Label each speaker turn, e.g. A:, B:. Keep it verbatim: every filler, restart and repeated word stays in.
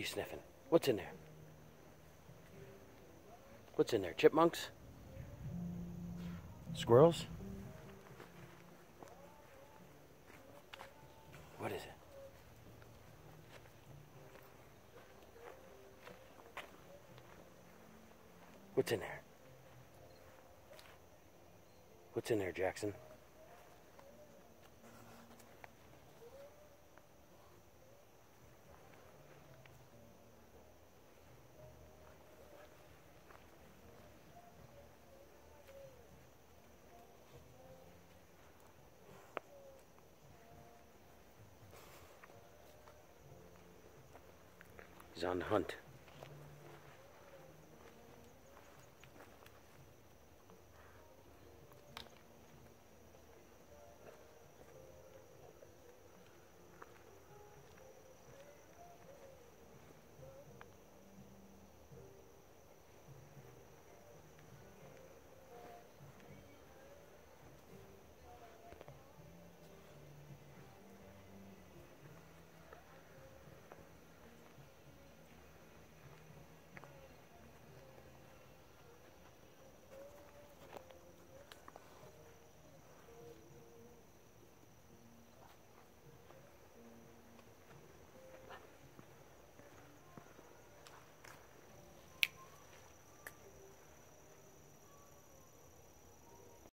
A: you sniffing? What's in there? What's in there? Chipmunks? Squirrels? What is it? What's in there? What's in there, Jackson? He's on the hunt.